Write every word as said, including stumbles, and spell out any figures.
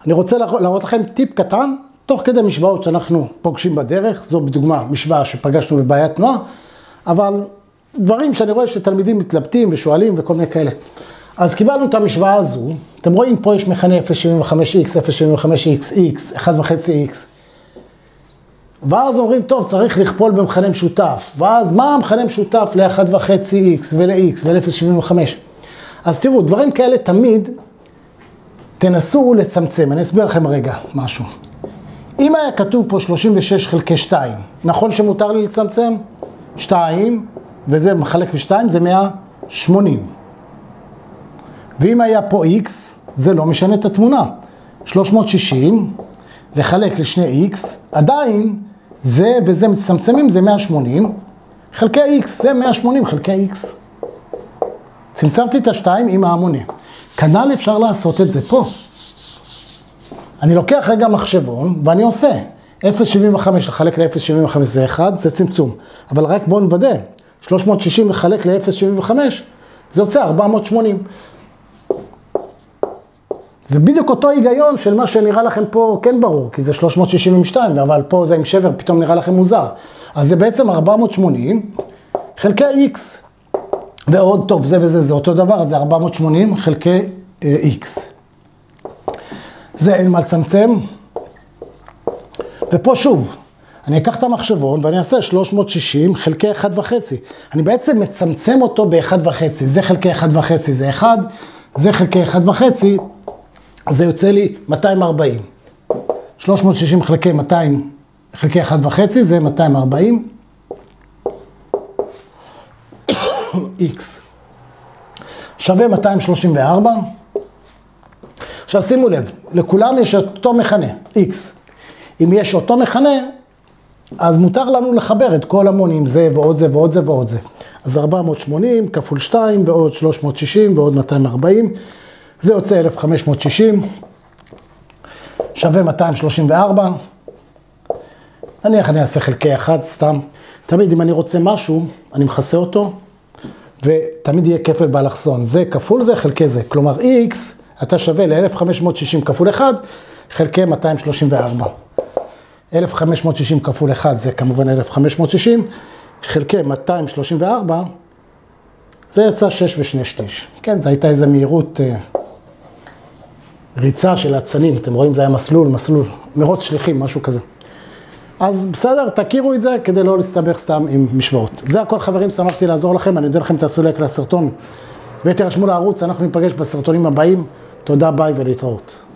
אני רוצה להראות לכם טיפ קטן, תוך כדי משוואות שאנחנו פוגשים בדרך, זו בדוגמה משוואה שפגשנו בבעיית תנועה, אבל דברים שאני רואה שתלמידים מתלבטים ושואלים וכל מיני כאלה. אז קיבלנו את המשוואה הזו, אתם רואים פה יש מכנה אפס נקודה שבעים וחמש איקס, אפס נקודה שבעים וחמש איקס, x, אחת וחצי איקס. ואז אומרים, טוב, צריך לכפול במכנה משותף. ואז מה המכנה משותף ל-אחת וחצי איקס ול-x ול-אפס נקודה שבעים וחמש? אז תראו, דברים כאלה תמיד תנסו לצמצם. אני אסביר לכם רגע משהו. אם היה כתוב פה שלושים ושש חלקי שתיים, נכון שמותר לי לצמצם? שתיים, וזה מחלק ב-שתיים, זה מאה ושמונים. ואם היה פה x, זה לא משנה את התמונה. שלוש מאות ושישים, לחלק לשני x, עדיין זה וזה מצמצמים, זה מאה ושמונים, חלקי x, זה מאה ושמונים חלקי x. צמצמתי את השתיים עם המונה. כנ"ל אפשר לעשות את זה פה. אני לוקח רגע מחשבון ואני עושה. אפס נקודה שבעים וחמש לחלק ל-אפס נקודה שבעים וחמש זה אחד, זה צמצום. אבל רק בואו נוודא. שלוש מאות ושישים לחלק ל-אפס נקודה שבעים וחמש, זה יוצא ארבע מאות ושמונים. זה בדיוק אותו היגיון של מה שנראה לכם פה כן ברור, כי זה שלוש מאות ושישים עם שתיים, אבל פה זה עם שבר, פתאום נראה לכם מוזר. אז זה בעצם ארבע מאות ושמונים חלקי x. ועוד טוב, זה וזה, זה אותו דבר, אז זה ארבע מאות ושמונים חלקי x. זה אין מה לצמצם. ופה שוב, אני אקח את המחשבון ואני אעשה שלוש מאות ושישים חלקי אחת וחצי. אני בעצם מצמצם אותו ב-אחת וחצי. זה חלקי אחת וחצי, זה אחד. זה חלקי אחת וחצי, זה יוצא לי מאתיים וארבעים. שלוש מאות ושישים חלקי מאתיים, חלקי אחת וחצי, זה מאתיים וארבעים. x. שווה מאתיים שלושים וארבע. עכשיו שימו לב, לכולם יש אותו מכנה, x. אם יש אותו מכנה, אז מותר לנו לחבר את כל המונים, זה ועוד זה ועוד זה ועוד זה. אז ארבע מאות ושמונים כפול שתיים ועוד שלוש מאות ושישים ועוד מאתיים וארבעים. זה יוצא אלף חמש מאות ושישים. שווה מאתיים שלושים וארבע. נניח אני אעשה חלקי אחד סתם. תמיד אם אני רוצה משהו, אני מכסה אותו. ותמיד יהיה כפל באלכסון. זה כפול זה חלקי זה. כלומר x, אתה שווה ל-אלף חמש מאות ושישים כפול אחד, חלקי מאתיים שלושים וארבע. אלף חמש מאות ושישים כפול אחד זה כמובן אלף חמש מאות ושישים, חלקי מאתיים שלושים וארבע, זה יצא שש ושני שליש. כן, זו הייתה איזו מהירות אה, ריצה של הצנים, אתם רואים, זה היה מסלול, מסלול, מרוץ שליחים, משהו כזה. אז בסדר, תכירו את זה כדי לא להסתבך סתם עם משוואות. זה הכל חברים, שמחתי לעזור לכם, אני יודע לכם תעשו לייק לסרטון, ותירשמו לערוץ, אנחנו ניפגש בסרטונים הבאים. תודה, ביי ולהתראות.